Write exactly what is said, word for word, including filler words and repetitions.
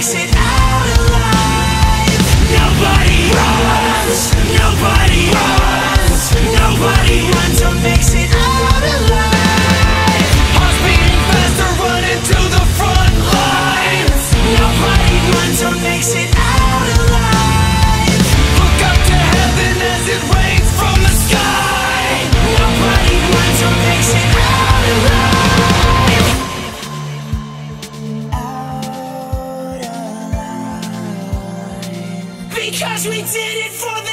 makes it out alive. Nobody runs, nobody runs, nobody runs or makes it out alive. Hearts beating faster, running to the front lines. Nobody runs or makes it out alive. Look up to heaven as it rains from the sky. Nobody runs or makes it out alive. Because we did it for the